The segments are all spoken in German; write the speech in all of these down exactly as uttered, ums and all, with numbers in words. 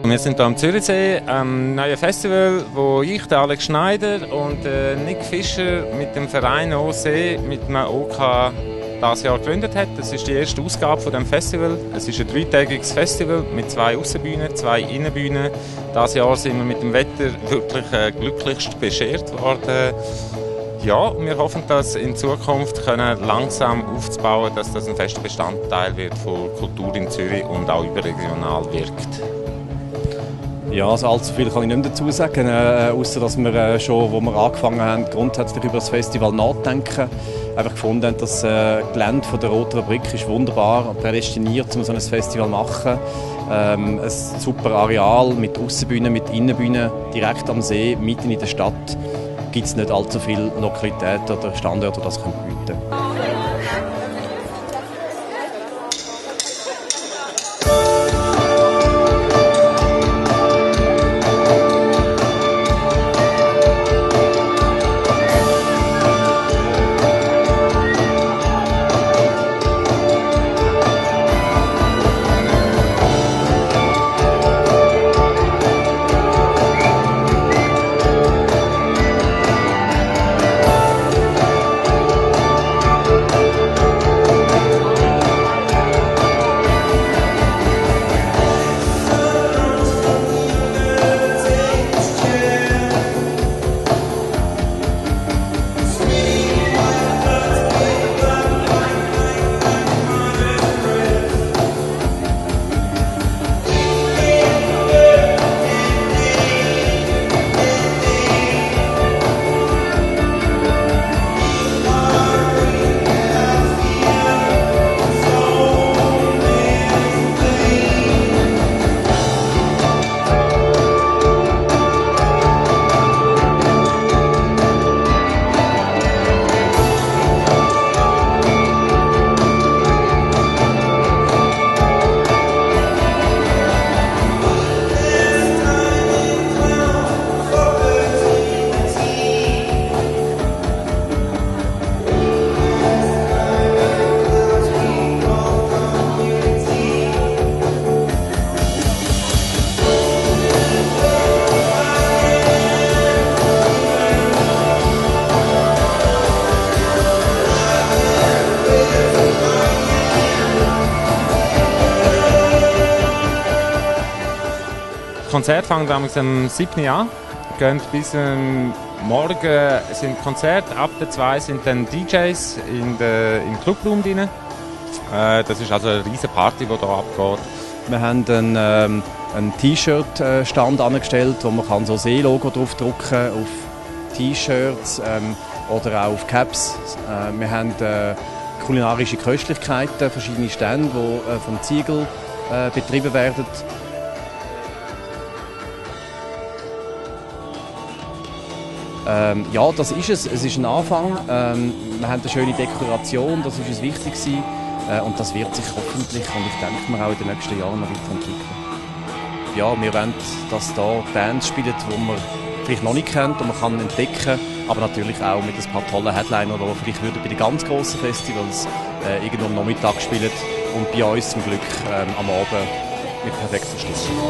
Wir sind hier am Zürichsee, am neuen Festival, wo ich, der Alex Schneider und äh, Nick Fischer mit dem Verein O See, mit dem O K dieses Jahr gegründet hat. Das ist die erste Ausgabe von dem Festival. Es ist ein dreitägiges Festival mit zwei Aussenbühnen, zwei Innenbühnen. Dieses Jahr sind wir mit dem Wetter wirklich äh, glücklichst beschert worden. Ja, wir hoffen, dass in Zukunft können langsam aufzubauen, dass das ein fester Bestandteil wird von Kultur in Zürich und auch überregional wirkt. Ja, also allzu viel kann ich nicht dazu sagen, äh, außer dass wir äh, schon, wo wir angefangen haben, grundsätzlich über das Festival nachdenken, einfach gefunden haben, dass äh, das Gelände von der Roten Fabrik ist wunderbar prädestiniert, um so ein Festival zu machen. Ähm, ein super Areal mit Aussenbühnen, mit Innenbühnen, direkt am See, mitten in der Stadt. Gibt es nicht allzu viele Lokalitäten oder Standorte, die das bieten können. Das Konzert fängt am siebten an, gehen bis ähm, morgen sind Konzerte, ab der zwei sind dann D Js in der, im Clubraum drin. Äh, das ist also eine riesige Party, die hier abgeht. Wir haben einen, ähm, einen T-Shirt-Stand angestellt, wo man kann so See-Logo draufdrucken kann auf T-Shirts ähm, oder auch auf Caps. Äh, wir haben äh, kulinarische Köstlichkeiten, verschiedene Stände, die äh, vom Ziegel äh, betrieben werden. Ähm, ja, das ist es. Es ist ein Anfang. Ähm, wir haben eine schöne Dekoration, das ist uns wichtig gewesen. Äh, und das wird sich hoffentlich, und ich denke mir auch in den nächsten Jahren noch weiterentwickeln. Ja, wir wollen, dass da Bands spielen, die man vielleicht noch nicht kennt und man kann entdecken, aber natürlich auch mit ein paar tollen Headlinern, die vielleicht würden bei den ganz grossen Festivals äh, irgendwo am Nachmittag spielen und bei uns zum Glück ähm, am Abend mit perfekter Stimmung.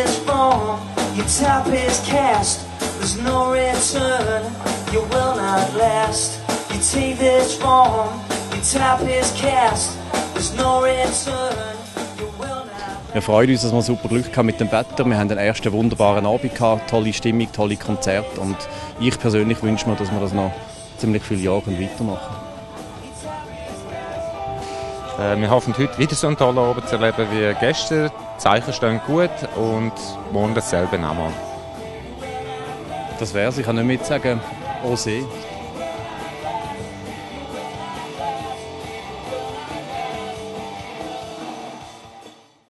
this wrong, your tap is cast, there's no return, you will not last. You take this wrong, your tap is cast, there's no return, you will not. Wir freuen uns, dass wir super Glück haben mit dem Wetter. Wir haben den ersten wunderbaren Abend gehabt, tolle Stimmung, tolle Konzerte und ich persönlich wünsche mir, dass wir das noch ziemlich viele Jahre weitermachen. Äh, wir hoffen, heute wieder so einen tollen Abend zu erleben wie gestern. Die Zeichen stehen gut und morgen dasselbe nochmal. Das wär's. Ich kann nicht mehr sagen, au See.